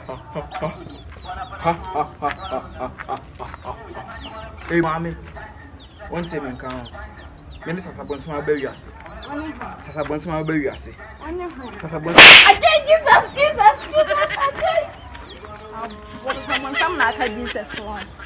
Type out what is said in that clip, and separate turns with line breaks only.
Hey, mommy, one thing and count. Minister Sabons, my baby, I say. Sabons, my baby, I say.
I thank Jesus. What is someone like Jesus for?